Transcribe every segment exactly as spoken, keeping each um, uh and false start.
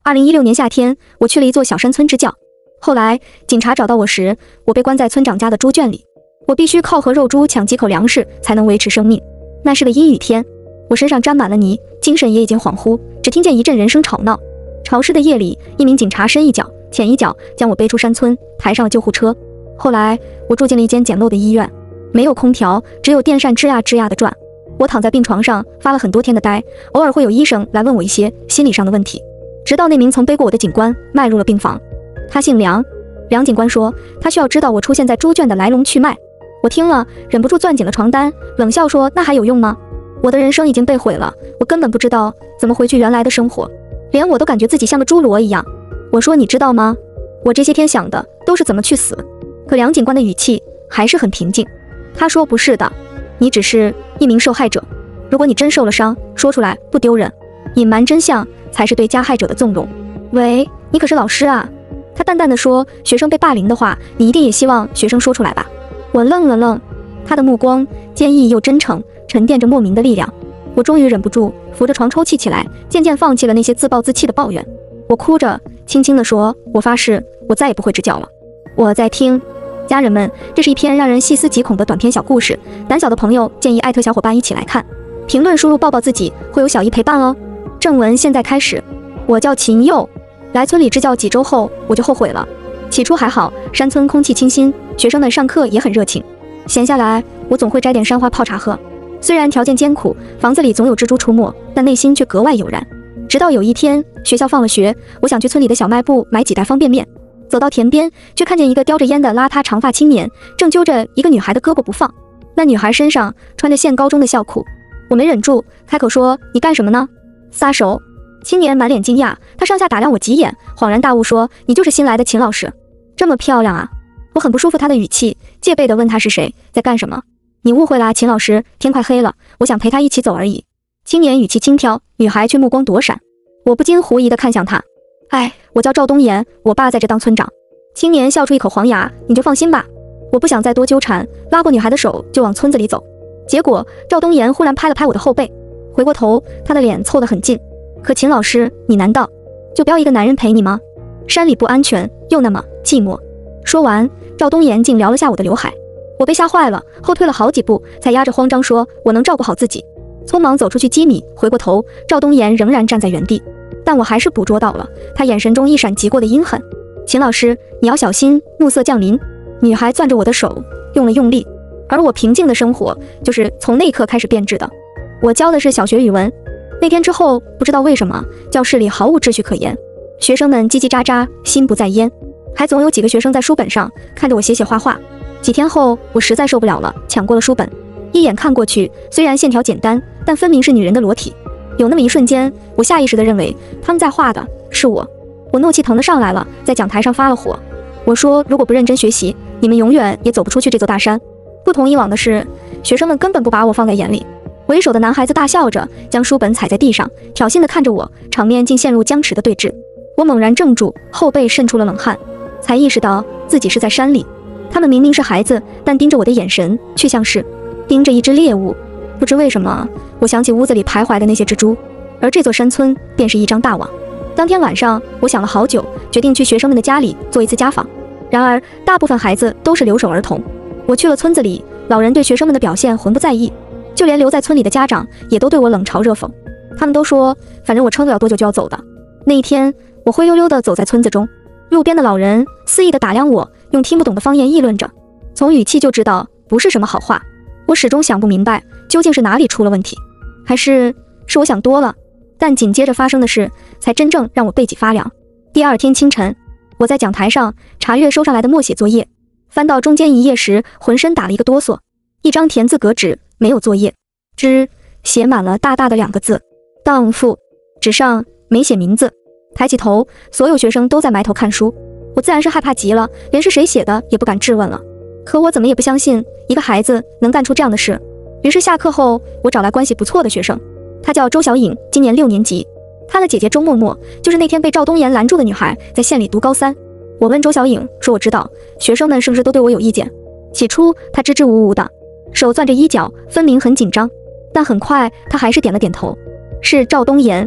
二零一六年夏天，我去了一座小山村支教。后来警察找到我时，我被关在村长家的猪圈里，我必须靠和肉猪抢几口粮食才能维持生命。那是个阴雨天，我身上沾满了泥，精神也已经恍惚，只听见一阵人声吵闹。潮湿的夜里，一名警察深一脚浅一脚将我背出山村，抬上了救护车。后来我住进了一间简陋的医院，没有空调，只有电扇吱呀吱呀地转。我躺在病床上发了很多天的呆，偶尔会有医生来问我一些心理上的问题，直到那名曾背过我的警官迈入了病房。他姓梁，梁警官说他需要知道我出现在猪圈的来龙去脉。我听了忍不住攥紧了床单，冷笑说那还有用吗？我的人生已经被毁了，我根本不知道怎么回去原来的生活，连我都感觉自己像个侏罗一样。我说你知道吗？我这些天想的都是怎么去死。可梁警官的语气还是很平静。他说不是的，你只是一名受害者，如果你真受了伤，说出来不丢人，隐瞒真相才是对加害者的纵容。喂，你可是老师啊。他淡淡的说，学生被霸凌的话，你一定也希望学生说出来吧。我愣了愣，他的目光坚毅又真诚，沉淀着莫名的力量。我终于忍不住扶着床抽泣起来，渐渐放弃了那些自暴自弃的抱怨。我哭着轻轻地说，我发誓我再也不会支教了。我在听。家人们，这是一篇让人细思极恐的短篇小故事，胆小的朋友建议艾特小伙伴一起来看，评论输入抱抱自己，会有小姨陪伴哦。正文现在开始。我叫秦佑，来村里支教几周后我就后悔了。起初还好，山村空气清新，学生们上课也很热情，闲下来我总会摘点山花泡茶喝。虽然条件艰苦，房子里总有蜘蛛出没，但内心却格外悠然。直到有一天，学校放了学，我想去村里的小卖部买几袋方便面，走到田边，却看见一个叼着烟的邋遢长发青年正揪着一个女孩的胳膊不放。那女孩身上穿着县高中的校裤，我没忍住开口说，你干什么呢？撒手。青年满脸惊讶，他上下打量我几眼，恍然大悟说，你就是新来的秦老师，这么漂亮啊。我很不舒服他的语气，戒备地问他是谁，在干什么。你误会啦，秦老师，天快黑了，我想陪他一起走而已。青年语气轻佻，女孩却目光躲闪。我不禁狐疑地看向他，哎，我叫赵东岩，我爸在这当村长。青年笑出一口黄牙，你就放心吧。我不想再多纠缠，拉过女孩的手就往村子里走。结果赵东岩忽然拍了拍我的后背，回过头，他的脸凑得很近。可秦老师，你难道就不要一个男人陪你吗？山里不安全，又那么寂寞。说完，赵东岩竟撩了下我的刘海。我被吓坏了，后退了好几步，才压着慌张说，我能照顾好自己。匆忙走出去几米，回过头，赵东岩仍然站在原地，但我还是捕捉到了他眼神中一闪即过的阴狠。秦老师，你要小心，暮色降临。女孩攥着我的手，用了用力，而我平静的生活就是从那一刻开始变质的。我教的是小学语文，那天之后，不知道为什么，教室里毫无秩序可言，学生们叽叽喳喳，心不在焉，还总有几个学生在书本上看着我写写画画。几天后，我实在受不了了，抢过了书本，一眼看过去，虽然线条简单，但分明是女人的裸体。有那么一瞬间，我下意识地认为他们在画的是我。我怒气腾得上来了，在讲台上发了火。我说，如果不认真学习，你们永远也走不出去这座大山。不同以往的是，学生们根本不把我放在眼里。为首的男孩子大笑着，将书本踩在地上，挑衅地看着我，场面竟陷入僵持的对峙。我猛然怔住，后背渗出了冷汗，才意识到自己是在山里。他们明明是孩子，但盯着我的眼神却像是盯着一只猎物。不知为什么，我想起屋子里徘徊的那些蜘蛛，而这座山村便是一张大网。当天晚上，我想了好久，决定去学生们的家里做一次家访。然而，大部分孩子都是留守儿童。我去了村子里，老人对学生们的表现浑不在意，就连留在村里的家长也都对我冷嘲热讽。他们都说，反正我撑不了多久就要走的。那一天，我灰溜溜地走在村子中，路边的老人肆意地打量我，用听不懂的方言议论着，从语气就知道不是什么好话。我始终想不明白，究竟是哪里出了问题，还是是我想多了。但紧接着发生的事，才真正让我背脊发凉。第二天清晨，我在讲台上查阅收上来的默写作业，翻到中间一页时，浑身打了一个哆嗦。一张田字格纸，没有作业，只写满了大大的两个字：荡妇。纸上没写名字。抬起头，所有学生都在埋头看书，我自然是害怕极了，连是谁写的也不敢质问了。可我怎么也不相信一个孩子能干出这样的事。于是下课后，我找来关系不错的学生，她叫周小颖，今年六年级。她的姐姐周默默，就是那天被赵东岩拦住的女孩，在县里读高三。我问周小颖说，我知道学生们是不是都对我有意见。起初她支支吾吾的，手攥着衣角，分明很紧张，但很快她还是点了点头。是赵东岩。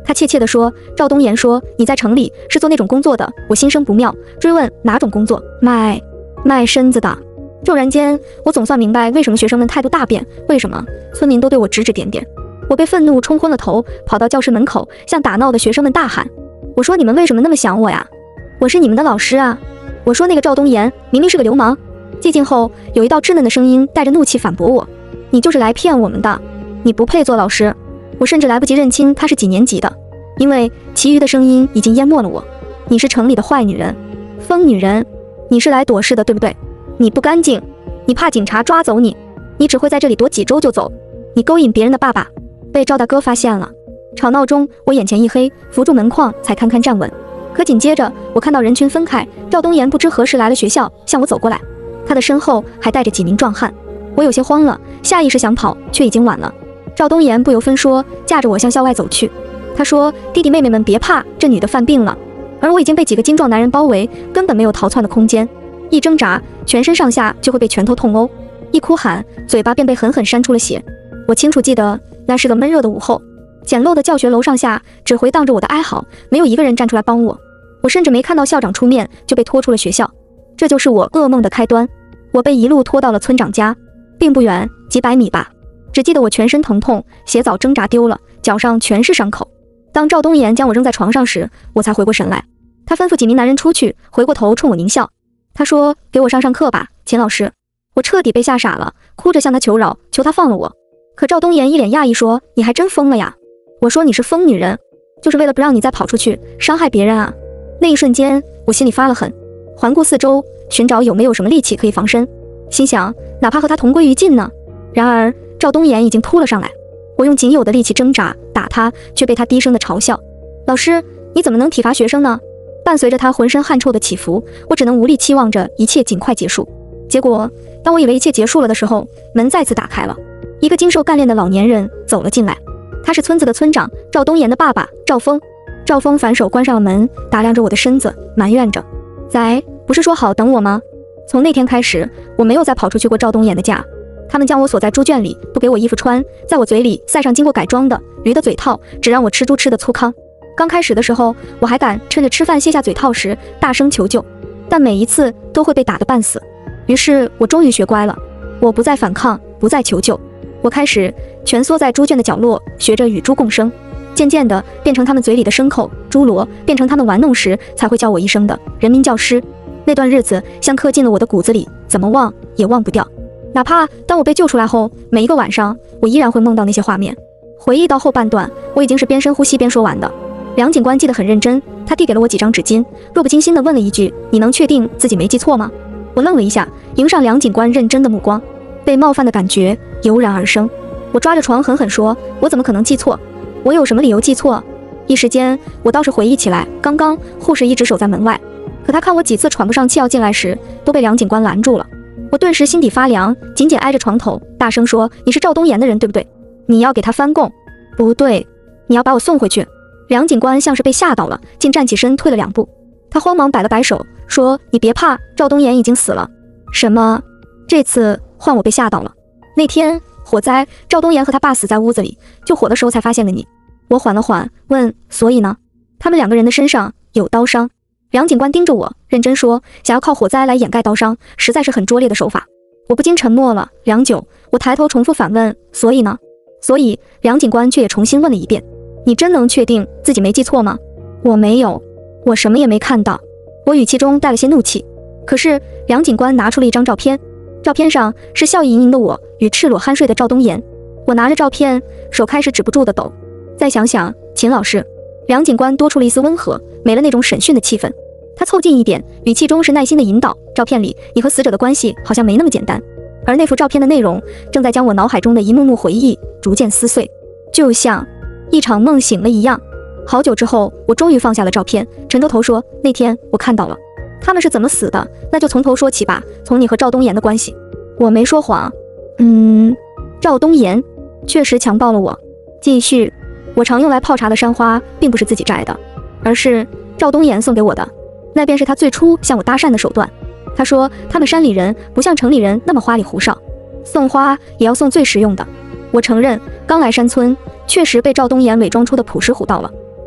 他怯怯地说：“赵东岩说你在城里是做那种工作的。”我心生不妙，追问哪种工作？卖卖身子的。骤然间，我总算明白为什么学生们态度大变，为什么村民都对我指指点点。我被愤怒冲昏了头，跑到教室门口，向打闹的学生们大喊：“我说你们为什么那么想我呀？我是你们的老师啊！我说那个赵东岩明明是个流氓。”寂静后，有一道稚嫩的声音带着怒气反驳我：“你就是来骗我们的，你不配做老师。”我甚至来不及认清他是几年级的，因为其余的声音已经淹没了我。你是城里的坏女人，疯女人，你是来躲事的，对不对？你不干净，你怕警察抓走你，你只会在这里躲几周就走。你勾引别人的爸爸，被赵大哥发现了。吵闹中，我眼前一黑，扶住门框才堪堪站稳。可紧接着，我看到人群分开，赵东岩不知何时来了学校，向我走过来，他的身后还带着几名壮汉。我有些慌了，下意识想跑，却已经晚了。赵东岩不由分说，架着我向校外走去。他说：“弟弟妹妹们别怕，这女的犯病了。”而我已经被几个精壮男人包围，根本没有逃窜的空间。一挣扎，全身上下就会被拳头痛殴；一哭喊，嘴巴便被狠狠扇出了血。我清楚记得，那是个闷热的午后，简陋的教学楼上下只回荡着我的哀嚎，没有一个人站出来帮我。我甚至没看到校长出面，就被拖出了学校。这就是我噩梦的开端。我被一路拖到了村长家，并不远，几百米吧。只记得我全身疼痛，鞋早挣扎丢了，脚上全是伤口。当赵东岩将我扔在床上时，我才回过神来。他吩咐几名男人出去，回过头冲我狞笑。他说：“给我上上课吧，秦老师。”我彻底被吓傻了，哭着向他求饶，求他放了我。可赵东岩一脸讶异说：“你还真疯了呀！”我说：“你是疯女人，就是为了不让你再跑出去伤害别人啊！”那一瞬间，我心里发了狠，环顾四周，寻找有没有什么利器可以防身，心想哪怕和他同归于尽呢。然而赵东岩已经扑了上来，我用仅有的力气挣扎打他，却被他低声的嘲笑：“老师，你怎么能体罚学生呢？”伴随着他浑身汗臭的起伏，我只能无力期望着一切尽快结束。结果当我以为一切结束了的时候，门再次打开了，一个经受干练的老年人走了进来。他是村子的村长赵东岩的爸爸赵峰。赵峰反手关上了门，打量着我的身子，埋怨着：“仔，不是说好等我吗？”从那天开始，我没有再跑出去过赵东岩的家。他们将我锁在猪圈里，不给我衣服穿，在我嘴里塞上经过改装的驴的嘴套，只让我吃猪吃的粗糠。刚开始的时候，我还敢趁着吃饭卸下嘴套时大声求救，但每一次都会被打得半死。于是我终于学乖了，我不再反抗，不再求救，我开始蜷缩在猪圈的角落，学着与猪共生，渐渐地变成他们嘴里的牲口，猪猡，变成他们玩弄时才会叫我一声的人民教师。那段日子像刻进了我的骨子里，怎么忘也忘不掉。哪怕当我被救出来后，每一个晚上我依然会梦到那些画面。回忆到后半段，我已经是边深呼吸边说完的。梁警官记得很认真，他递给了我几张纸巾，弱不禁心地问了一句：“你能确定自己没记错吗？”我愣了一下，迎上梁警官认真的目光，被冒犯的感觉油然而生。我抓着床狠狠说：“我怎么可能记错？我有什么理由记错？”一时间，我倒是回忆起来，刚刚护士一直守在门外，可他看我几次喘不上气要进来时，都被梁警官拦住了。我顿时心底发凉，紧紧挨着床头，大声说：“你是赵东岩的人，对不对？你要给他翻供？不对，你要把我送回去。”梁警官像是被吓到了，竟站起身退了两步。他慌忙摆了摆手，说：“你别怕，赵东岩已经死了。”什么？这次换我被吓到了。那天火灾，赵东岩和他爸死在屋子里，救火的时候才发现了你。我缓了缓，问：“所以呢？”他们两个人的身上有刀伤。梁警官盯着我，认真说：“想要靠火灾来掩盖刀伤，实在是很拙劣的手法。”我不禁沉默了良久。我抬头重复反问：“所以呢？”所以梁警官却也重新问了一遍：“你真能确定自己没记错吗？”我没有，我什么也没看到。我语气中带了些怒气。可是梁警官拿出了一张照片，照片上是笑意盈盈的我与赤裸酣睡的赵东岩。我拿着照片，手开始止不住的抖。再想想，秦老师，梁警官多出了一丝温和，没了那种审讯的气氛。他凑近一点，语气中是耐心的引导：“照片里你和死者的关系好像没那么简单。”而那幅照片的内容正在将我脑海中的一幕幕回忆逐渐撕碎，就像一场梦醒了一样。好久之后，我终于放下了照片，沉着头说：“那天我看到了，他们是怎么死的？那就从头说起吧，从你和赵东岩的关系。”我没说谎。嗯，赵东岩确实强暴了我。继续，我常用来泡茶的山花并不是自己摘的，而是赵东岩送给我的，那便是他最初向我搭讪的手段。他说他们山里人不像城里人那么花里胡哨，送花也要送最实用的。我承认刚来山村确实被赵东岩伪装出的朴实唬到了，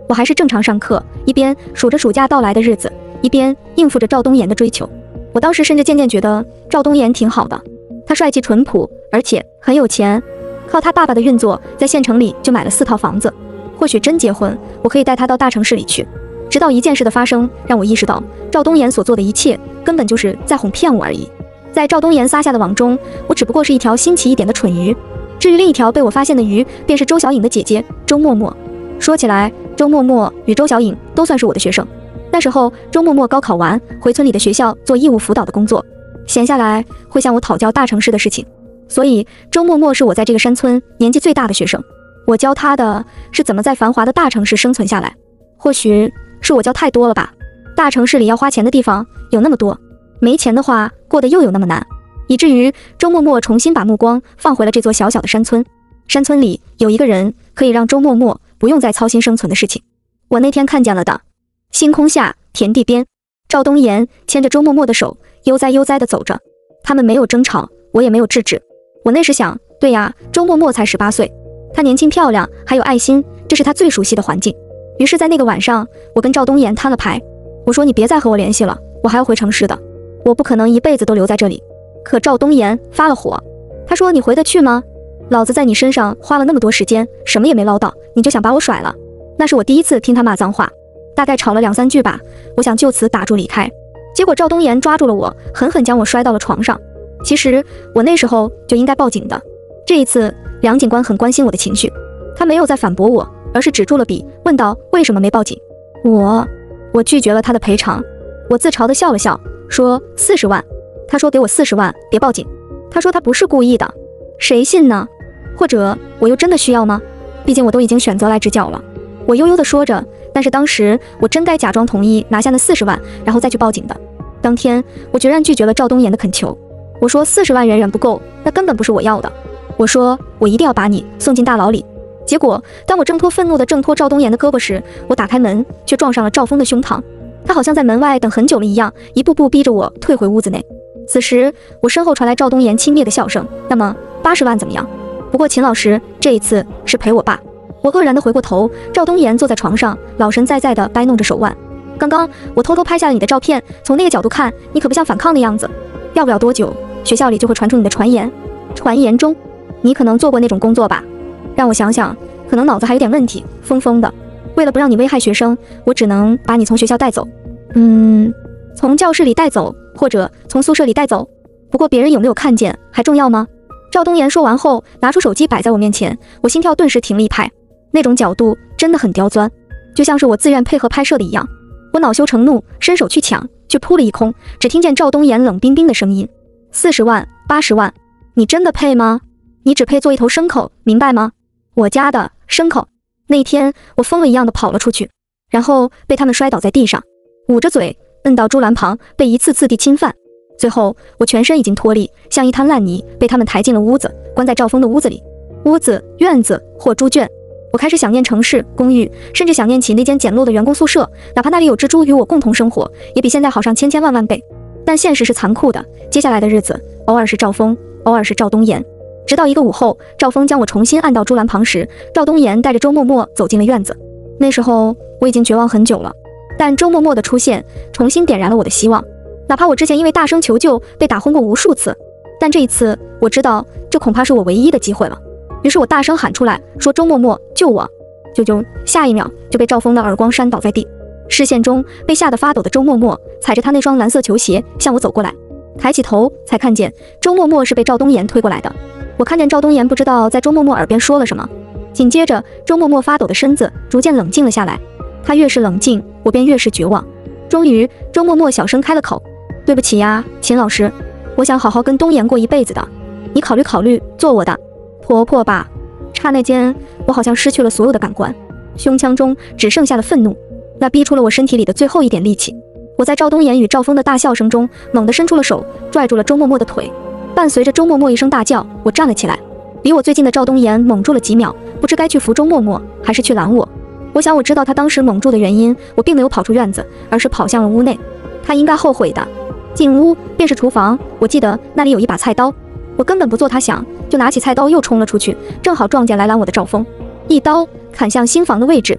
我还是正常上课，一边数着暑假到来的日子，一边应付着赵东岩的追求。我当时甚至渐渐觉得赵东岩挺好的，他帅气淳朴，而且很有钱，靠他爸爸的运作，在县城里就买了四套房子。或许真结婚，我可以带他到大城市里去。直到一件事的发生，让我意识到赵东岩所做的一切根本就是在哄骗我而已。在赵东岩撒下的网中，我只不过是一条新奇一点的蠢鱼。至于另一条被我发现的鱼，便是周小颖的姐姐周默默。说起来，周默默与周小颖都算是我的学生。那时候，周默默高考完，回村里的学校做义务辅导的工作，闲下来会向我讨教大城市的事情。所以，周默默是我在这个山村年纪最大的学生。我教他的是怎么在繁华的大城市生存下来。或许是我教太多了吧，大城市里要花钱的地方有那么多，没钱的话过得又有那么难，以至于周默默重新把目光放回了这座小小的山村。山村里有一个人可以让周默默不用再操心生存的事情。我那天看见了的。星空下，田地边，赵东岩牵着周默默的手，悠哉悠哉地走着。他们没有争吵，我也没有制止。我那时想，对呀，周默默才十八岁，她年轻漂亮，还有爱心，这是她最熟悉的环境。于是，在那个晚上，我跟赵东岩摊了牌，我说你别再和我联系了，我还要回城市的，我不可能一辈子都留在这里。可赵东岩发了火，他说你回得去吗？老子在你身上花了那么多时间，什么也没捞到，你就想把我甩了？那是我第一次听他骂脏话，大概吵了两三句吧，我想就此打住离开。结果赵东岩抓住了我，狠狠将我摔到了床上。其实我那时候就应该报警的。这一次梁警官很关心我的情绪，他没有再反驳我，而是指住了笔，问道为什么没报警。我我拒绝了他的赔偿。我自嘲地笑了笑，说四十万。他说给我四十万，别报警。他说他不是故意的，谁信呢？或者我又真的需要吗？毕竟我都已经选择来支教了。我悠悠地说着，但是当时我真该假装同意拿下那四十万，然后再去报警的。当天我决然拒绝了赵东岩的恳求。我说四十万远远不够，那根本不是我要的。我说我一定要把你送进大牢里。结果当我挣脱愤怒的挣脱赵东岩的胳膊时，我打开门却撞上了赵峰的胸膛。他好像在门外等很久了一样，一步步逼着我退回屋子内。此时我身后传来赵东岩轻蔑的笑声，那么八十万怎么样？不过秦老师这一次是陪我爸。我愕然地回过头，赵东岩坐在床上，老神在在地掰弄着手腕。刚刚我偷偷拍下了你的照片，从那个角度看，你可不像反抗的样子。要不了多久，学校里就会传出你的传言。传言中，你可能做过那种工作吧？让我想想，可能脑子还有点问题，疯疯的。为了不让你危害学生，我只能把你从学校带走。嗯，从教室里带走，或者从宿舍里带走。不过别人有没有看见还重要吗？赵东岩说完后，拿出手机摆在我面前，我心跳顿时停了一拍。那种角度真的很刁钻，就像是我自愿配合拍摄的一样。我恼羞成怒，伸手去抢，却扑了一空，只听见赵东岩冷冰冰的声音：四十万、八十万，你真的配吗？你只配做一头牲口，明白吗？我家的牲口。那一天，我疯了一样的跑了出去，然后被他们摔倒在地上，捂着嘴摁到猪栏旁，被一次次地侵犯。最后，我全身已经脱力，像一滩烂泥，被他们抬进了屋子，关在赵峰的屋子里。屋子、院子或猪圈。我开始想念城市、公寓，甚至想念起那间简陋的员工宿舍，哪怕那里有蜘蛛与我共同生活，也比现在好上千千万万倍。但现实是残酷的，接下来的日子，偶尔是赵峰，偶尔是赵东岩。直到一个午后，赵峰将我重新按到猪栏旁时，赵东岩带着周默默走进了院子。那时候我已经绝望很久了，但周默默的出现重新点燃了我的希望。哪怕我之前因为大声求救被打昏过无数次，但这一次我知道这恐怕是我唯一的机会了。于是我大声喊出来，说周默默救我，救救！下一秒就被赵峰的耳光扇倒在地。视线中被吓得发抖的周默默踩着他那双蓝色球鞋向我走过来，抬起头才看见周默默是被赵东岩推过来的。我看见赵东岩不知道在周默默耳边说了什么，紧接着周默默发抖的身子逐渐冷静了下来。他越是冷静，我便越是绝望。终于周默默小声开了口，对不起呀，秦老师，我想好好跟东岩过一辈子的，你考虑考虑做我的婆婆吧。刹那间我好像失去了所有的感官，胸腔中只剩下了愤怒，那逼出了我身体里的最后一点力气。我在赵东岩与赵峰的大笑声中猛地伸出了手，拽住了周默默的腿。伴随着周默默一声大叫，我站了起来。离我最近的赵东岩懵住了几秒，不知该去扶周默默还是去拦我。我想我知道他当时懵住的原因，我并没有跑出院子，而是跑向了屋内。他应该后悔的。进屋便是厨房，我记得那里有一把菜刀，我根本不做他想，就拿起菜刀又冲了出去，正好撞见来拦我的赵峰，一刀砍向心房的位置。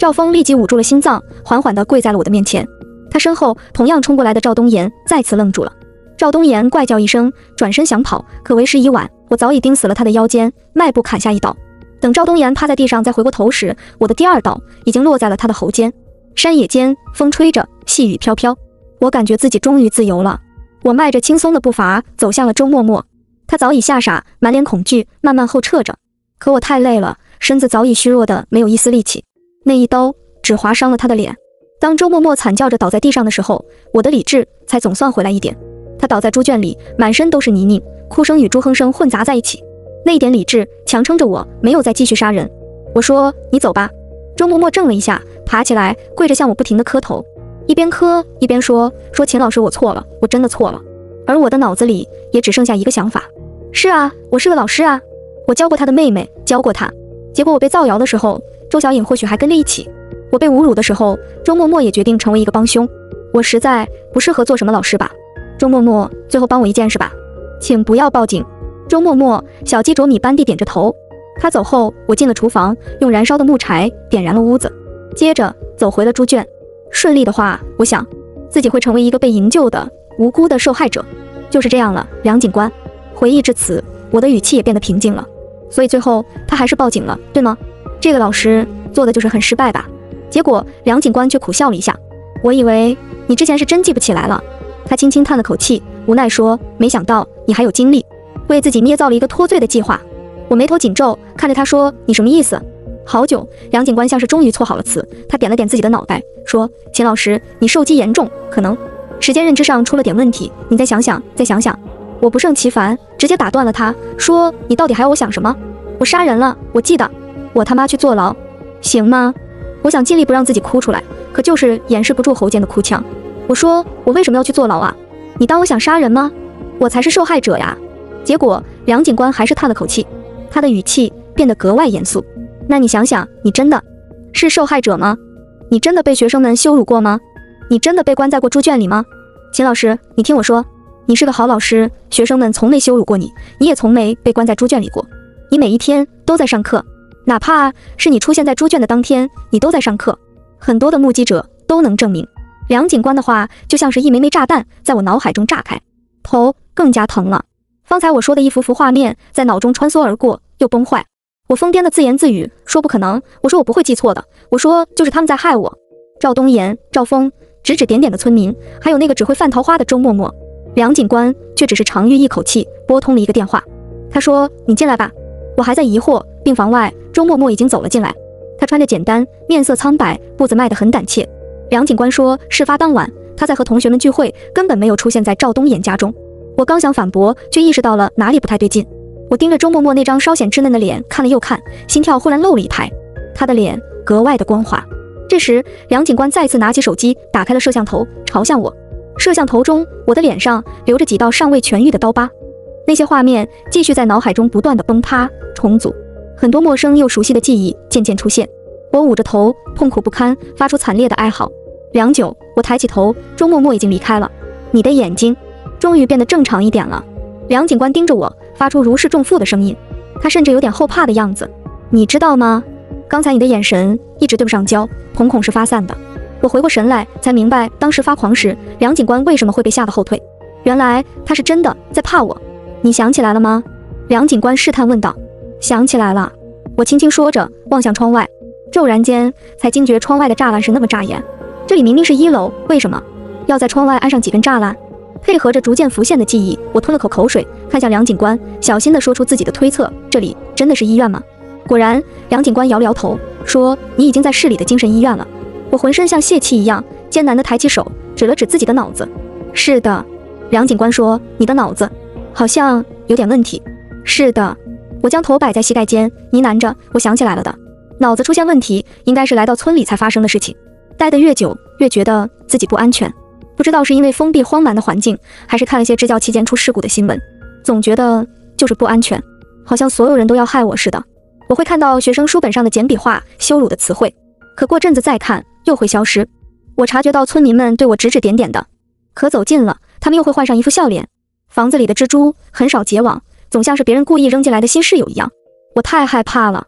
赵峰立即捂住了心脏，缓缓地跪在了我的面前。他身后同样冲过来的赵东岩再次愣住了。赵东岩怪叫一声，转身想跑，可为时已晚，我早已钉死了他的腰间，迈步砍下一刀。等赵东岩趴在地上再回过头时，我的第二刀已经落在了他的喉间。山野间，风吹着，细雨飘飘，我感觉自己终于自由了。我迈着轻松的步伐走向了周默默，他早已吓傻，满脸恐惧，慢慢后撤着。可我太累了，身子早已虚弱的没有一丝力气。那一刀只划伤了他的脸。当周默默惨叫着倒在地上的时候，我的理智才总算回来一点。他倒在猪圈里，满身都是泥泞，哭声与猪哼声混杂在一起。那一点理智强撑着我，没有再继续杀人。我说：“你走吧。”周默默怔了一下，爬起来，跪着向我不停地磕头，一边磕一边说：“说秦老师，我错了，我真的错了。”而我的脑子里也只剩下一个想法：是啊，我是个老师啊，我教过他的妹妹，教过他。结果我被造谣的时候，周小颖或许还跟着一起；我被侮辱的时候，周默默也决定成为一个帮凶。我实在不适合做什么老师吧？周默默，最后帮我一件事吧，请不要报警。周默默小鸡啄米般地点着头。他走后，我进了厨房，用燃烧的木柴点燃了屋子，接着走回了猪圈。顺利的话，我想自己会成为一个被营救的无辜的受害者。就是这样了，梁警官。回忆至此，我的语气也变得平静了。所以最后他还是报警了，对吗？这个老师做的就是很失败吧？结果梁警官却苦笑了一下。我以为你之前是真记不起来了。他轻轻叹了口气，无奈说：“没想到你还有精力，为自己捏造了一个脱罪的计划。”我眉头紧皱，看着他说：“你什么意思？”好久，梁警官像是终于措好了词，他点了点自己的脑袋，说：“秦老师，你受击严重，可能时间认知上出了点问题，你再想想，再想想。”我不胜其烦，直接打断了他，说：“你到底还要我想什么？我杀人了，我记得，我他妈去坐牢，行吗？”我想尽力不让自己哭出来，可就是掩饰不住喉间的哭腔。我说：“我为什么要去坐牢啊？你当我想杀人吗？我才是受害者呀！”结果梁警官还是叹了口气，他的语气变得格外严肃。那你想想，你真的是受害者吗？你真的被学生们羞辱过吗？你真的被关在过猪圈里吗？秦老师，你听我说，你是个好老师，学生们从没羞辱过你，你也从没被关在猪圈里过，你每一天都在上课，哪怕是你出现在猪圈的当天，你都在上课。很多的目击者都能证明。梁警官的话就像是一枚枚炸弹，在我脑海中炸开，头更加疼了。方才我说的一幅幅画面在脑中穿梭而过，又崩坏。我疯癫的自言自语，说不可能，我说我不会记错的，我说就是他们在害我。赵东岩、赵峰、指指点点的村民，还有那个只会犯桃花的周默默。梁警官却只是长吁一口气，拨通了一个电话。他说：“你进来吧。”我还在疑惑，病房外周默默已经走了进来。他穿着简单，面色苍白，步子迈得很胆怯。梁警官说，事发当晚他在和同学们聚会，根本没有出现在赵东岩家中。我刚想反驳，却意识到了哪里不太对劲。我盯着周默默那张稍显稚嫩的脸看了又看，心跳忽然漏了一拍。他的脸格外的光滑。这时梁警官再次拿起手机，打开了摄像头，朝向我。摄像头中，我的脸上留着几道尚未痊愈的刀疤。那些画面继续在脑海中不断的崩塌重组，很多陌生又熟悉的记忆渐渐出现。我捂着头，痛苦不堪，发出惨烈的哀嚎。良久，我抬起头，周默默已经离开了。你的眼睛终于变得正常一点了。梁警官盯着我，发出如释重负的声音，他甚至有点后怕的样子。你知道吗？刚才你的眼神一直对不上焦，瞳孔是发散的。我回过神来，才明白当时发狂时，梁警官为什么会被吓得后退。原来他是真的在怕我。你想起来了吗？梁警官试探问道。想起来了。我轻轻说着，望向窗外，骤然间才惊觉窗外的栅栏是那么扎眼。这里明明是一楼，为什么要在窗外安上几根栅栏？配合着逐渐浮现的记忆，我吞了口口水，看向梁警官，小心地说出自己的推测：这里真的是医院吗？果然，梁警官摇了摇头，说：“你已经在市里的精神医院了。”我浑身像泄气一样，艰难地抬起手，指了指自己的脑子。是的，梁警官说：“你的脑子好像有点问题。”是的，我将头摆在膝盖间，呢喃着：“我想起来了的，脑子出现问题，应该是来到村里才发生的事情。待得越久，越觉得自己不安全。不知道是因为封闭荒蛮的环境，还是看了些支教期间出事故的新闻，总觉得就是不安全，好像所有人都要害我似的。我会看到学生书本上的简笔画、羞辱的词汇，可过阵子再看又会消失。我察觉到村民们对我指指点点的，可走近了，他们又会换上一副笑脸。房子里的蜘蛛很少结网，总像是别人故意扔进来的新室友一样。我太害怕了。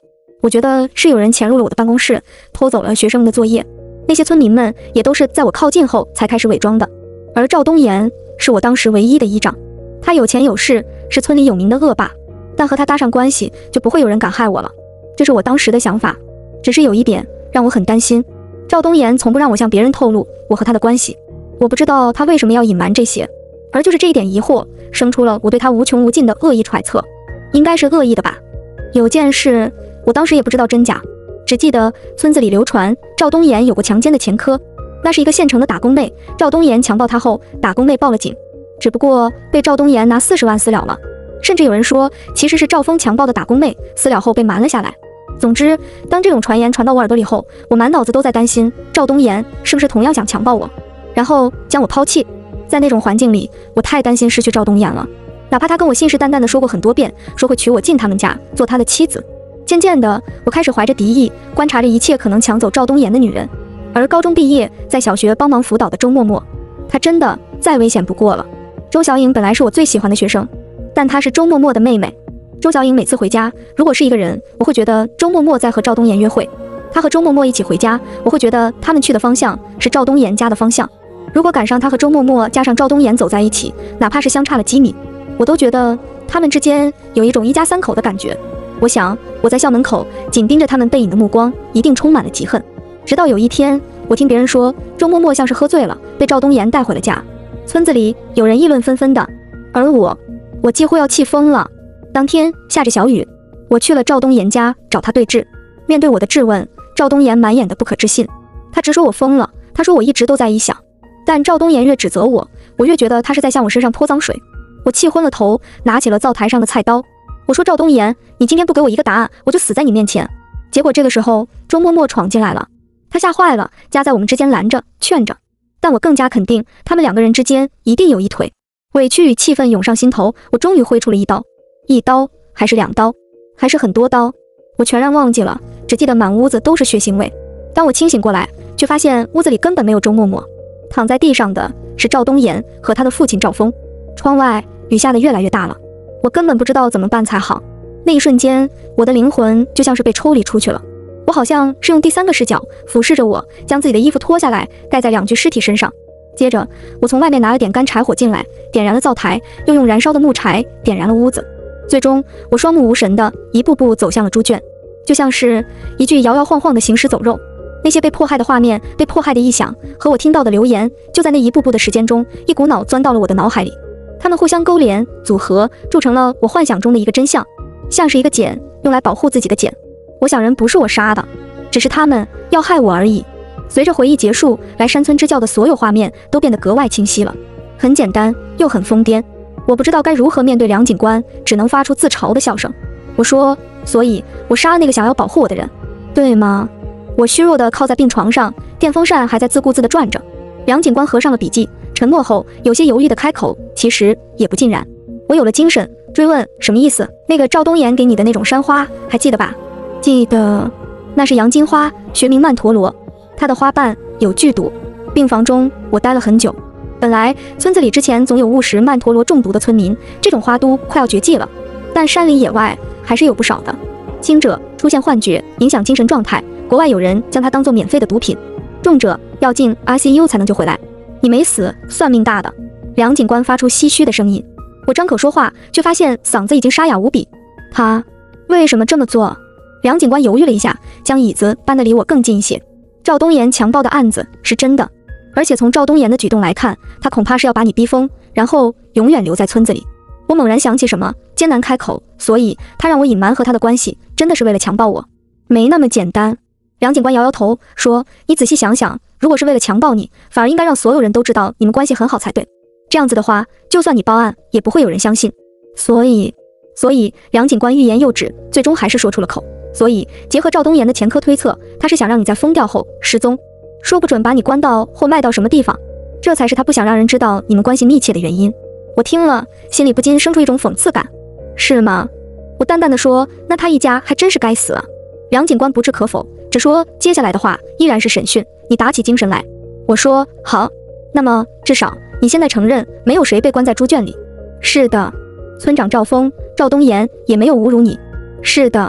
我觉得是有人潜入了我的办公室，偷走了学生们的作业。那些村民们也都是在我靠近后才开始伪装的。而赵东岩是我当时唯一的依仗，他有钱有势，是村里有名的恶霸，但和他搭上关系，就不会有人敢害我了。这是我当时的想法。只是有一点让我很担心，赵东岩从不让我向别人透露我和他的关系。我不知道他为什么要隐瞒这些，而就是这一点疑惑，生出了我对他无穷无尽的恶意揣测。应该是恶意的吧。有件事我当时也不知道真假，只记得村子里流传赵东岩有过强奸的前科。那是一个县城的打工妹，赵东岩强暴她后，打工妹报了警，只不过被赵东岩拿四十万私了了。甚至有人说其实是赵峰强暴的打工妹，私了后被瞒了下来。总之，当这种传言传到我耳朵里后，我满脑子都在担心赵东岩是不是同样想强暴我，然后将我抛弃。在那种环境里，我太担心失去赵东岩了，哪怕他跟我信誓旦旦地说过很多遍，说会娶我进他们家做他的妻子。渐渐的，我开始怀着敌意观察着一切可能抢走赵东岩的女人。而高中毕业，在小学帮忙辅导的周默默，她真的再危险不过了。周小颖本来是我最喜欢的学生，但她是周默默的妹妹。周小颖每次回家，如果是一个人，我会觉得周默默在和赵东岩约会；她和周默默一起回家，我会觉得他们去的方向是赵东岩家的方向。如果赶上她和周默默加上赵东岩走在一起，哪怕是相差了几米，我都觉得他们之间有一种一家三口的感觉。我想我在校门口紧盯着他们背影的目光一定充满了嫉恨。直到有一天，我听别人说周默默像是喝醉了，被赵东岩带回了家。村子里有人议论纷纷的，而我我几乎要气疯了。当天下着小雨，我去了赵东岩家找他对峙。面对我的质问，赵东岩满眼的不可置信，他直说我疯了。他说我一直都在臆想，但赵东岩越指责我，我越觉得他是在向我身上泼脏水。我气昏了头，拿起了灶台上的菜刀。我说赵东岩，你今天不给我一个答案，我就死在你面前。结果这个时候周默默闯进来了，他吓坏了，夹在我们之间拦着劝着，但我更加肯定他们两个人之间一定有一腿。委屈与气愤涌上心头，我终于挥出了一刀。一刀还是两刀，还是很多刀，我全然忘记了，只记得满屋子都是血腥味。当我清醒过来，却发现屋子里根本没有周默默，躺在地上的是赵东岩和他的父亲赵峰。窗外雨下得越来越大了，我根本不知道怎么办才好。那一瞬间，我的灵魂就像是被抽离出去了，我好像是用第三个视角俯视着我，将自己的衣服脱下来盖在两具尸体身上。接着我从外面拿了点干柴火进来，点燃了灶台，又用燃烧的木柴点燃了屋子。最终我双目无神的一步步走向了猪圈，就像是一具摇摇晃晃的行尸走肉。那些被迫害的画面，被迫害的臆想和我听到的流言，就在那一步步的时间中一股脑钻到了我的脑海里。它们互相勾连组合，铸成了我幻想中的一个真相，像是一个茧，用来保护自己的茧。我想人不是我杀的，只是他们要害我而已。随着回忆结束，来山村支教的所有画面都变得格外清晰了，很简单又很疯癫。我不知道该如何面对梁警官，只能发出自嘲的笑声。我说，所以我杀了那个想要保护我的人，对吗？我虚弱地靠在病床上，电风扇还在自顾自地转着。梁警官合上了笔记，沉默后有些犹豫地开口，其实也不尽然。我有了精神，追问什么意思？那个赵东岩给你的那种山花还记得吧？记得，那是洋金花，学名曼陀罗，它的花瓣有剧毒。病房中我待了很久，本来村子里之前总有误食曼陀罗中毒的村民，这种花都快要绝迹了，但山里野外还是有不少的。轻者出现幻觉，影响精神状态，国外有人将它当作免费的毒品，重者要进 I C U 才能救回来。你没死，算命大的。梁警官发出唏嘘的声音，我张口说话，却发现嗓子已经沙哑无比。他为什么这么做？梁警官犹豫了一下，将椅子搬得离我更近一些。赵东岩强暴的案子是真的，而且从赵东岩的举动来看，他恐怕是要把你逼疯，然后永远留在村子里。我猛然想起什么，艰难开口，所以他让我隐瞒和他的关系，真的是为了强暴我？没那么简单。梁警官摇摇头说，你仔细想想，如果是为了强暴你，反而应该让所有人都知道你们关系很好才对。这样子的话，就算你报案，也不会有人相信。所以所以梁警官欲言又止，最终还是说出了口。所以结合赵东岩的前科推测，他是想让你在疯掉后失踪，说不准把你关到或卖到什么地方，这才是他不想让人知道你们关系密切的原因。我听了，心里不禁生出一种讽刺感。是吗？我淡淡的说，那他一家还真是该死啊。梁警官不置可否，只说接下来的话依然是审讯，你打起精神来。我说好，那么至少你现在承认没有谁被关在猪圈里。是的。村长赵峰、赵东岩也没有侮辱你。是的。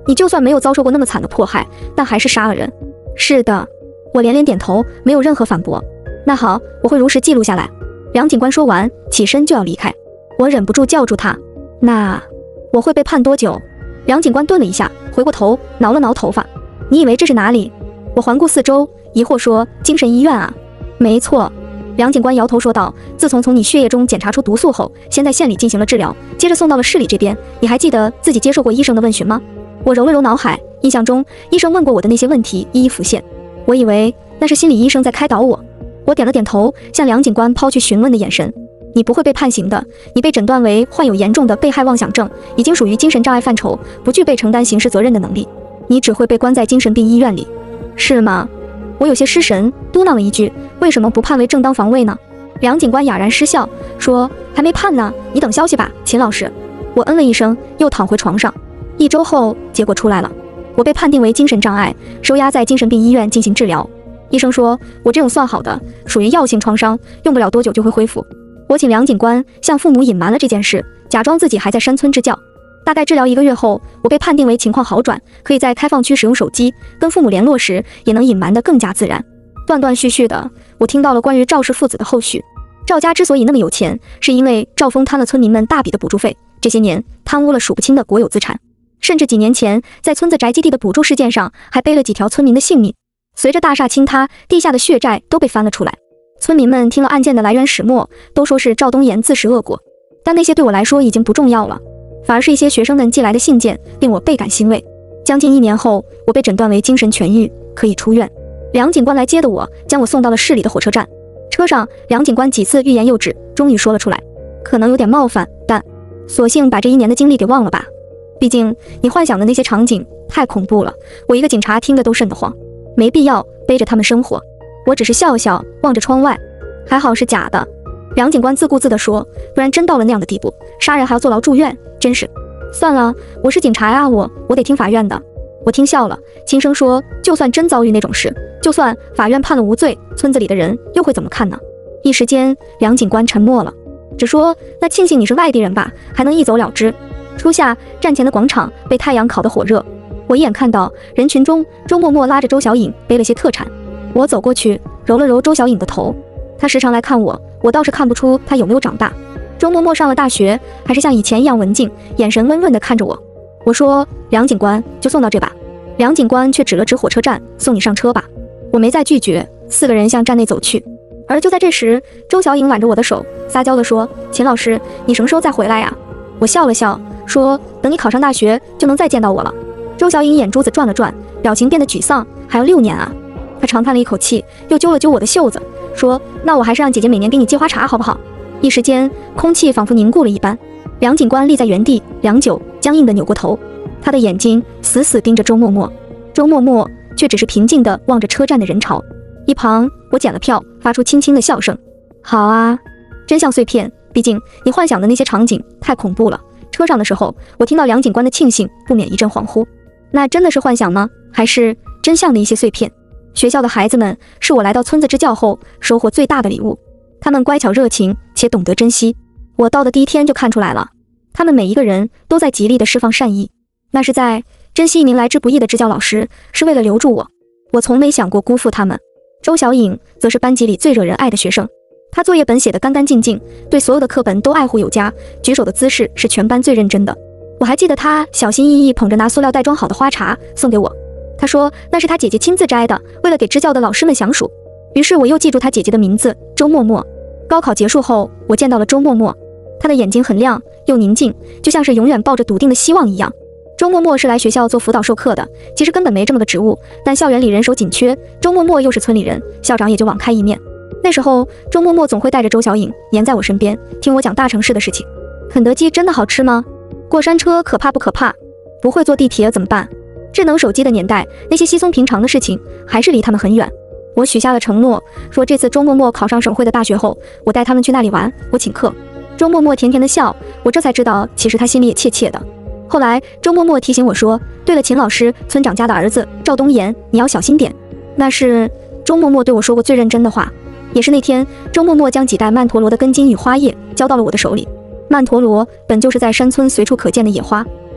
你就算没有遭受过那么惨的迫害，但还是杀了人。是的，我连连点头，没有任何反驳。那好，我会如实记录下来。梁警官说完，起身就要离开，我忍不住叫住他。那我会被判多久？梁警官顿了一下，回过头挠了挠头发。你以为这是哪里？我环顾四周，疑惑说，精神医院啊。没错。梁警官摇头说道，自从从你血液中检查出毒素后，先在县里进行了治疗，接着送到了市里这边。你还记得自己接受过医生的问询吗？我揉了揉脑海，印象中医生问过我的那些问题一一浮现。我以为那是心理医生在开导我。我点了点头，向梁警官抛去询问的眼神。你不会被判刑的，你被诊断为患有严重的被害妄想症，已经属于精神障碍范畴，不具备承担刑事责任的能力，你只会被关在精神病医院里。是吗？我有些失神，嘟囔了一句，为什么不判为正当防卫呢？梁警官哑然失笑，说，还没判呢，你等消息吧，秦老师。我嗯了一声，又躺回床上。一周后，结果出来了，我被判定为精神障碍，收押在精神病医院进行治疗。医生说，我这种算好的，属于药性创伤，用不了多久就会恢复。我请梁警官向父母隐瞒了这件事，假装自己还在山村支教。大概治疗一个月后，我被判定为情况好转，可以在开放区使用手机，跟父母联络时也能隐瞒得更加自然。断断续续的，我听到了关于赵氏父子的后续。赵家之所以那么有钱，是因为赵峰贪了村民们大笔的补助费，这些年贪污了数不清的国有资产，甚至几年前在村子宅基地的补助事件上还背了几条村民的性命。随着大厦倾塌，地下的血债都被翻了出来。村民们听了案件的来源始末，都说是赵东岩自食恶果，但那些对我来说已经不重要了，反而是一些学生们寄来的信件令我倍感欣慰。将近一年后，我被诊断为精神痊愈，可以出院。梁警官来接的我，将我送到了市里的火车站。车上，梁警官几次欲言又止，终于说了出来，可能有点冒犯，但索性把这一年的经历给忘了吧。毕竟你幻想的那些场景太恐怖了，我一个警察听着都瘆得慌，没必要背着他们生活。我只是笑笑，望着窗外，还好是假的。梁警官自顾自地说，不然真到了那样的地步，杀人还要坐牢住院，真是。算了，我是警察呀，我我得听法院的。我听笑了，轻声说，就算真遭遇那种事，就算法院判了无罪，村子里的人又会怎么看呢？一时间，梁警官沉默了，只说，那庆幸你是外地人吧，还能一走了之。初夏，站前的广场被太阳烤得火热，我一眼看到人群中周默默拉着周小颖背了些特产。我走过去揉了揉周小颖的头，她时常来看我，我倒是看不出她有没有长大。周默默上了大学，还是像以前一样文静，眼神温润地看着我。我说，梁警官，就送到这吧。梁警官却指了指火车站，送你上车吧。我没再拒绝，四个人向站内走去。而就在这时，周小颖挽着我的手，撒娇地说，秦老师，你什么时候再回来呀？我笑了笑，说，等你考上大学就能再见到我了。周小颖眼珠子转了转，表情变得沮丧，还有六年啊。她长叹了一口气，又揪了揪我的袖子，说，那我还是让姐姐每年给你接花茶好不好？一时间，空气仿佛凝固了一般。梁警官立在原地，良久，僵硬地扭过头，他的眼睛死死盯着周默默，周默默却只是平静地望着车站的人潮。一旁，我检了票，发出轻轻的笑声。好啊，真相碎片，毕竟你幻想的那些场景太恐怖了。车上的时候，我听到梁警官的庆幸，不免一阵恍惚。那真的是幻想吗？还是真相的一些碎片？学校的孩子们是我来到村子支教后收获最大的礼物，他们乖巧热情且懂得珍惜。我到的第一天就看出来了，他们每一个人都在极力地释放善意，那是在珍惜一名来之不易的支教老师，是为了留住我。我从没想过辜负他们。周小颖则是班级里最惹人爱的学生，她作业本写得干干净净，对所有的课本都爱护有加，举手的姿势是全班最认真的。我还记得她小心翼翼捧着拿塑料袋装好的花茶送给我，她说那是她姐姐亲自摘的，为了给支教的老师们详数。于是我又记住她姐姐的名字周默默。高考结束后，我见到了周默默，她的眼睛很亮又宁静，就像是永远抱着笃定的希望一样。周默默是来学校做辅导授课的，其实根本没这么个职务，但校园里人手紧缺，周默默又是村里人，校长也就网开一面。那时候周默默总会带着周小颖黏在我身边，听我讲大城市的事情。肯德基真的好吃吗？过山车可怕不可怕？不会坐地铁怎么办？智能手机的年代，那些稀松平常的事情还是离他们很远。我许下了承诺，说这次周默默考上省会的大学后，我带他们去那里玩，我请客。周默默甜甜的笑，我这才知道其实他心里也怯怯的。后来周默默提醒我说，对了，秦老师村长家的儿子赵东岩，你要小心点。那是周默默对我说过最认真的话。也是那天，周默默将几袋曼陀罗的根茎与花叶交到了我的手里。曼陀罗本就是在山村随处可见的野花，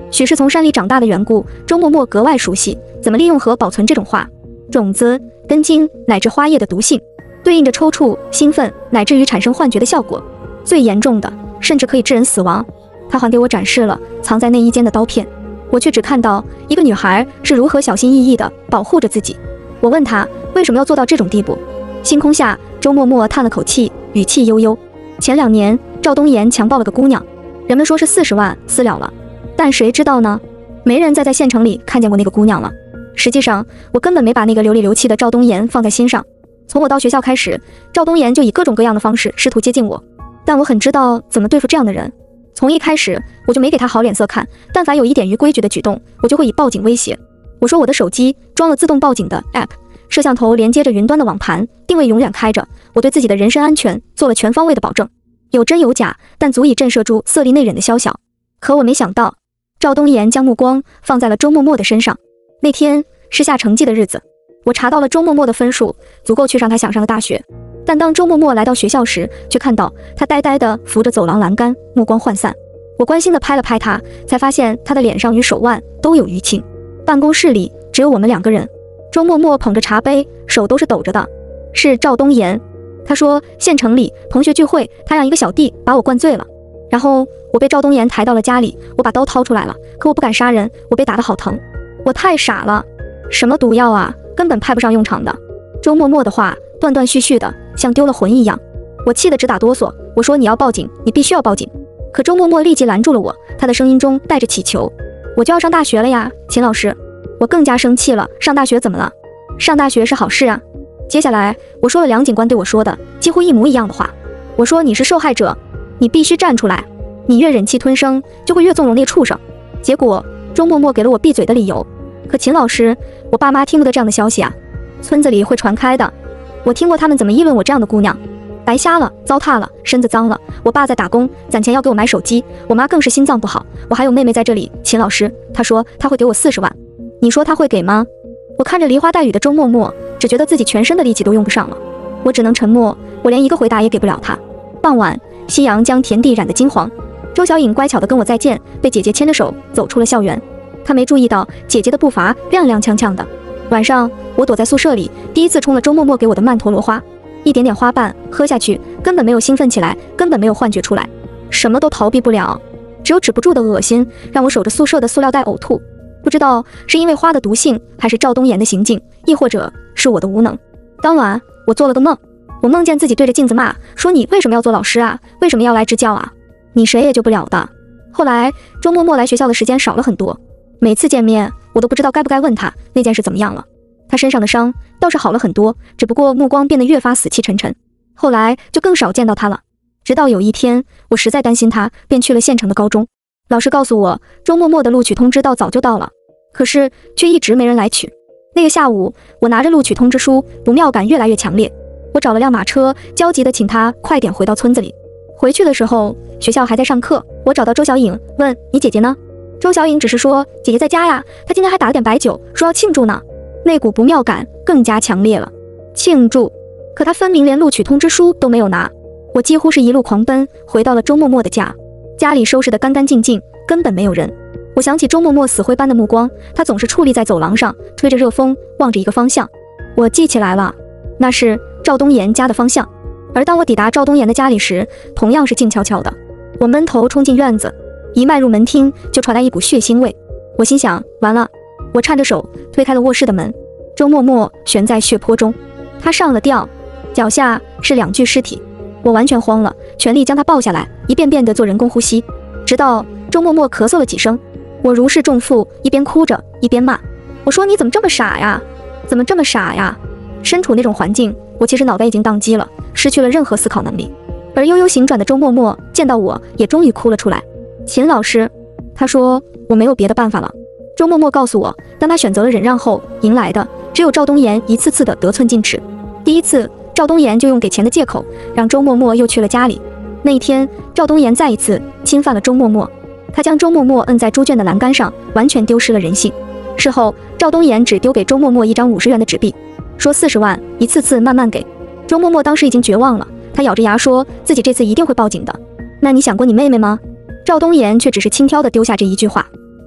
许是从山里长大的缘故，周默默格外熟悉怎么利用和保存这种花种子、根茎乃至花叶的毒性，对应着抽搐、兴奋乃至于产生幻觉的效果。最严重的，甚至可以致人死亡。他还给我展示了藏在内衣间的刀片，我却只看到一个女孩是如何小心翼翼地保护着自己。我问她为什么要做到这种地步。星空下，周默默叹了口气，语气悠悠。前两年，赵东岩强暴了个姑娘，人们说是四十万私了了，但谁知道呢？没人再在县城里看见过那个姑娘了。实际上，我根本没把那个流里流气的赵东岩放在心上。从我到学校开始，赵东岩就以各种各样的方式试图接近我，但我很知道怎么对付这样的人。从一开始，我就没给他好脸色看，但凡有一点于规矩的举动，我就会以报警威胁。我说我的手机装了自动报警的 app， 摄像头连接着云端的网盘，定位永远开着，我对自己的人身安全做了全方位的保证，有真有假，但足以震慑住色厉内荏的宵小。可我没想到，赵东岩将目光放在了周默默的身上。那天是下成绩的日子，我查到了周默默的分数足够去上他想上的大学，但当周默默来到学校时，却看到他呆呆地扶着走廊栏杆，目光涣散。我关心地拍了拍他，才发现他的脸上与手腕都有淤青。办公室里只有我们两个人，周默默捧着茶杯，手都是抖着的。是赵东岩，他说县城里同学聚会，他让一个小弟把我灌醉了，然后我被赵东岩抬到了家里，我把刀掏出来了，可我不敢杀人，我被打得好疼。我太傻了，什么毒药啊，根本派不上用场的。周默默的话断断续续的，像丢了魂一样。我气得直打哆嗦，我说你要报警，你必须要报警。可周默默立即拦住了我，他的声音中带着乞求。我就要上大学了呀，秦老师。我更加生气了，上大学怎么了？上大学是好事啊。接下来我说了梁警官对我说的几乎一模一样的话。我说你是受害者，你必须站出来，你越忍气吞声，就会越纵容那畜生。结果周默默给了我闭嘴的理由。可秦老师，我爸妈听不得这样的消息啊，村子里会传开的。我听过他们怎么议论我这样的姑娘，白瞎了，糟蹋了，身子脏了。我爸在打工攒钱要给我买手机，我妈更是心脏不好，我还有妹妹在这里。秦老师，他说他会给我四十万，你说他会给吗？我看着梨花带雨的周默默，只觉得自己全身的力气都用不上了，我只能沉默，我连一个回答也给不了他。傍晚，夕阳将田地染得金黄，周小颖乖巧地跟我再见，被姐姐牵着手走出了校园。她没注意到姐姐的步伐踉踉跄跄的。晚上，我躲在宿舍里，第一次冲了周默默给我的曼陀罗花，一点点花瓣喝下去，根本没有兴奋起来，根本没有幻觉出来，什么都逃避不了，只有止不住的恶心，让我守着宿舍的塑料袋呕吐。不知道是因为花的毒性，还是赵东岩的行径，亦或者是我的无能。当晚，我做了个梦，我梦见自己对着镜子骂，说你为什么要做老师啊？为什么要来支教啊？你谁也救不了的。后来，周默默来学校的时间少了很多，每次见面，我都不知道该不该问他那件事怎么样了。他身上的伤倒是好了很多，只不过目光变得越发死气沉沉。后来就更少见到他了。直到有一天，我实在担心他，便去了县城的高中。老师告诉我，周默默的录取通知到早就到了，可是却一直没人来取。那个下午，我拿着录取通知书，不妙感越来越强烈。我找了辆马车，焦急地请他快点回到村子里。回去的时候，学校还在上课。我找到周小颖，问你姐姐呢？周小颖只是说姐姐在家呀，她今天还打了点白酒，说要庆祝呢。那股不妙感更加强烈了。庆祝？可她分明连录取通知书都没有拿。我几乎是一路狂奔，回到了周默默的家。家里收拾得干干净净，根本没有人。我想起周默默死灰般的目光，他总是矗立在走廊上，吹着热风，望着一个方向。我记起来了，那是赵东岩家的方向。而当我抵达赵东岩的家里时，同样是静悄悄的。我闷头冲进院子，一迈入门厅，就传来一股血腥味。我心想，完了。我颤着手推开了卧室的门，周默默悬在血泊中，他上了吊，脚下是两具尸体。我完全慌了，全力将他抱下来，一遍遍地做人工呼吸，直到周默默咳嗽了几声。我如释重负，一边哭着一边骂，我说你怎么这么傻呀，怎么这么傻呀。身处那种环境，我其实脑袋已经宕机了，失去了任何思考能力。而悠悠醒转的周默默见到我也终于哭了出来。秦老师，他说我没有别的办法了。周默默告诉我，当他选择了忍让后，迎来的只有赵东岩一次次的得寸进尺。第一次，赵东岩就用给钱的借口，让周默默又去了家里。那一天，赵东岩再一次侵犯了周默默，他将周默默摁在猪圈的栏杆上，完全丢失了人性。事后，赵东岩只丢给周默默一张五十元的纸币，说四十万，一次次慢慢给。周默默当时已经绝望了，他咬着牙说自己这次一定会报警的。那你想过你妹妹吗？赵东岩却只是轻佻地丢下这一句话。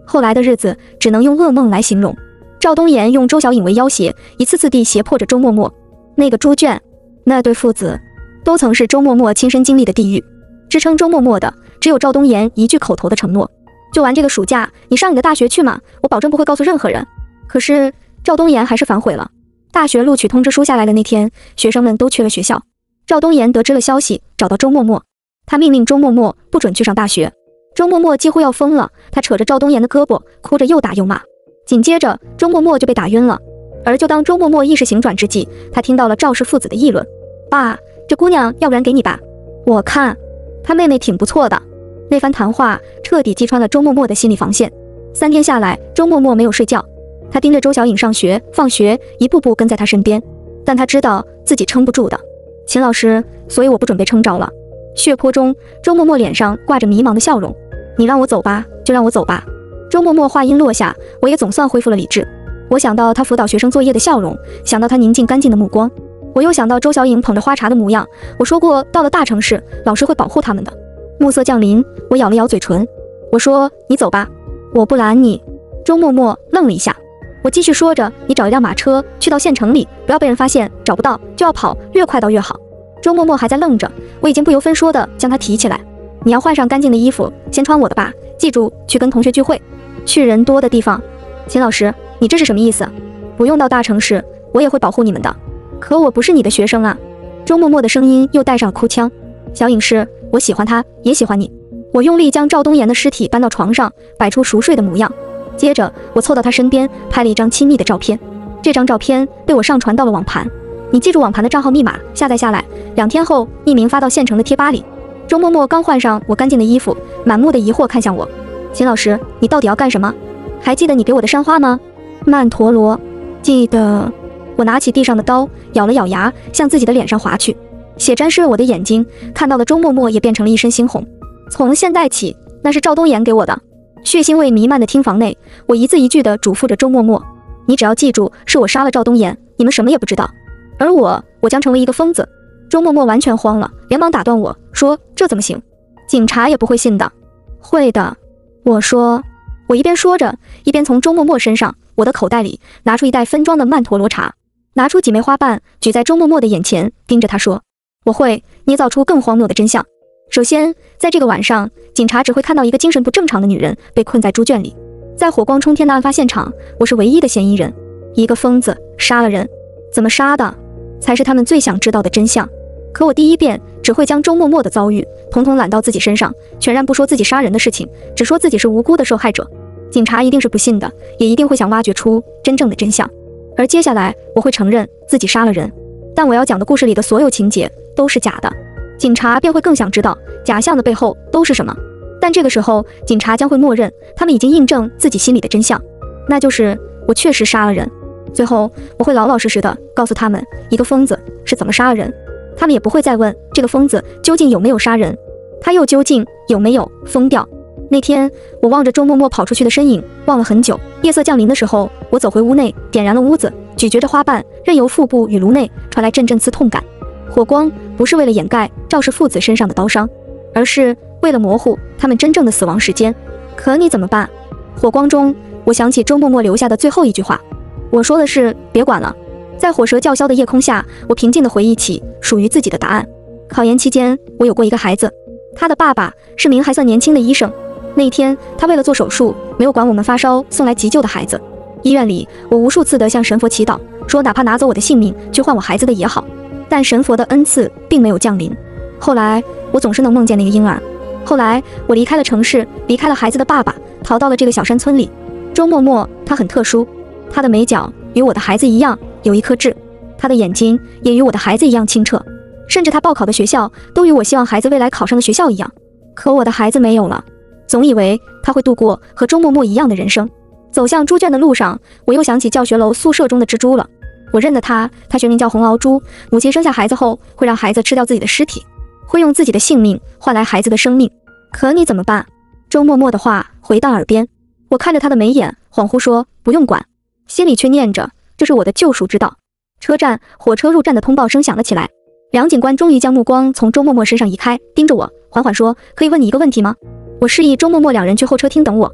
后来的日子只能用噩梦来形容。赵东岩用周小颖为要挟，一次次地胁迫着周默默。那个猪圈，那对父子，都曾是周默默亲身经历的地狱。支撑周默默的，只有赵东岩一句口头的承诺：就完这个暑假，你上你的大学去嘛，我保证不会告诉任何人。可是赵东岩还是反悔了。大学录取通知书下来的那天，学生们都去了学校。赵东岩得知了消息，找到周默默，他命令周默默不准去上大学。周默默几乎要疯了，他扯着赵东岩的胳膊，哭着又打又骂。紧接着，周默默就被打晕了。而就当周默默意识醒转之际，他听到了赵氏父子的议论：爸，这姑娘要不然给你吧，我看她妹妹挺不错的。那番谈话彻底击穿了周默默的心理防线。三天下来，周默默没有睡觉，他盯着周小颖上学放学，一步步跟在她身边，但他知道自己撑不住的。秦老师，所以我不准备撑着了。血泊中，周默默脸上挂着迷茫的笑容。你让我走吧，就让我走吧。周默默话音落下，我也总算恢复了理智。我想到他辅导学生作业的笑容，想到他宁静干净的目光，我又想到周小颖捧着花茶的模样。我说过，到了大城市，老师会保护他们的。暮色降临，我咬了咬嘴唇，我说：“你走吧，我不拦你。”周默默愣了一下，我继续说着：“你找一辆马车，去到县城里，不要被人发现，找不到就要跑，越快到越好。”周默默还在愣着，我已经不由分说的将他提起来：“你要换上干净的衣服，先穿我的吧，记住，去跟同学聚会，去人多的地方。”秦老师，你这是什么意思？不用到大城市，我也会保护你们的。可我不是你的学生啊。周默默的声音又带上了哭腔。小颖是，我喜欢她，也喜欢你。我用力将赵东岩的尸体搬到床上，摆出熟睡的模样。接着我凑到他身边，拍了一张亲密的照片。这张照片被我上传到了网盘。你记住网盘的账号密码，下载下来，两天后匿名发到县城的贴吧里。周默默刚换上我干净的衣服，满目的疑惑看向我。秦老师，你到底要干什么？还记得你给我的山花吗？曼陀罗，记得。我拿起地上的刀，咬了咬牙，向自己的脸上划去。血沾湿了我的眼睛，看到的周默默也变成了一身猩红。从现在起，那是赵东岩给我的。血腥味弥漫的厅房内，我一字一句地嘱咐着周默默：你只要记住，是我杀了赵东岩，你们什么也不知道。而我，我将成为一个疯子。周默默完全慌了，连忙打断我说：这怎么行？警察也不会信的。会的，我说。我一边说着，一边从周默默身上，我的口袋里拿出一袋分装的曼陀罗茶，拿出几枚花瓣，举在周默默的眼前，盯着他说：我会捏造出更荒谬的真相。首先，在这个晚上，警察只会看到一个精神不正常的女人被困在猪圈里。在火光冲天的案发现场，我是唯一的嫌疑人。一个疯子杀了人，怎么杀的，才是他们最想知道的真相。可我第一遍只会将周默默的遭遇统统揽到自己身上，全然不说自己杀人的事情，只说自己是无辜的受害者。警察一定是不信的，也一定会想挖掘出真正的真相。而接下来我会承认自己杀了人，但我要讲的故事里的所有情节都是假的。警察便会更想知道假象的背后都是什么。但这个时候，警察将会默认他们已经印证自己心里的真相，那就是我确实杀了人。最后我会老老实实的告诉他们一个疯子是怎么杀了人，他们也不会再问这个疯子究竟有没有杀人，他又究竟有没有疯掉。那天我望着周默默跑出去的身影望了很久。夜色降临的时候，我走回屋内，点燃了屋子，咀嚼着花瓣，任由腹部与颅内传来阵阵刺痛感。火光不是为了掩盖赵氏父子身上的刀伤，而是为了模糊他们真正的死亡时间。可你怎么办？火光中，我想起周默默留下的最后一句话，我说的是别管了。在火舌叫嚣的夜空下，我平静地回忆起属于自己的答案。考研期间，我有过一个孩子，他的爸爸是名还算年轻的医生。那一天，他为了做手术，没有管我们发烧送来急救的孩子。医院里，我无数次地向神佛祈祷，说哪怕拿走我的性命去换我孩子的也好。但神佛的恩赐并没有降临。后来，我总是能梦见那个婴儿。后来，我离开了城市，离开了孩子的爸爸，逃到了这个小山村里。周默默，他很特殊，他的眉角与我的孩子一样有一颗痣，他的眼睛也与我的孩子一样清澈，甚至他报考的学校都与我希望孩子未来考上的学校一样。可我的孩子没有了。总以为他会度过和周默默一样的人生。走向猪圈的路上，我又想起教学楼宿舍中的蜘蛛了。我认得他，他学名叫红螯蛛。母亲生下孩子后，会让孩子吃掉自己的尸体，会用自己的性命换来孩子的生命。可你怎么办？周默默的话回到耳边，我看着他的眉眼，恍惚说不用管，心里却念着这是我的救赎之道。车站，火车入站的通报声响了起来。梁警官终于将目光从周默默身上移开，盯着我，缓缓说：可以问你一个问题吗？我示意周默默两人去候车厅等我。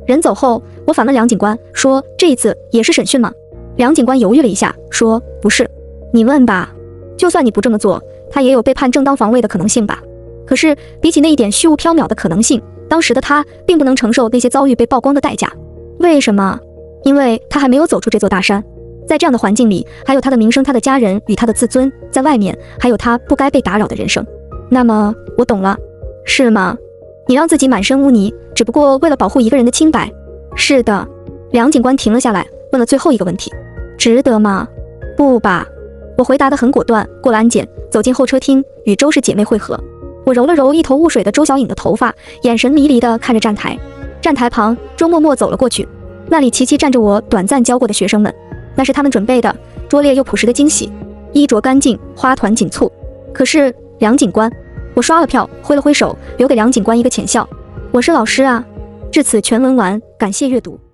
人走后，我反问梁警官说：“这一次也是审讯吗？”梁警官犹豫了一下，说：“不是。你问吧，就算你不这么做，他也有被判正当防卫的可能性吧？可是比起那一点虚无缥缈的可能性，当时的他并不能承受那些遭遇被曝光的代价。为什么？因为他还没有走出这座大山。在这样的环境里，还有他的名声、他的家人与他的自尊，在外面还有他不该被打扰的人生。那么我懂了，是吗？你让自己满身污泥，只不过为了保护一个人的清白。是的。”梁警官停了下来，问了最后一个问题：“值得吗？”不吧。我回答得很果断，过了安检，走进候车厅，与周氏姐妹会合。我揉了揉一头雾水的周小颖的头发，眼神迷离地看着站台。站台旁，周默默走了过去，那里齐齐站着我短暂教过的学生们，那是他们准备的拙劣又朴实的惊喜，衣着干净，花团锦簇。可是梁警官，我刷了票，挥了挥手，留给梁警官一个浅笑。我是老师啊。至此全文完，感谢阅读。